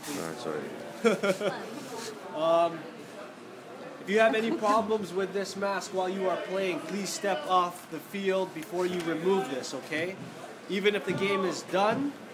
Sorry. If you have any problems with this mask while you are playing, please step off the field before you remove this, okay? Even if the game is done,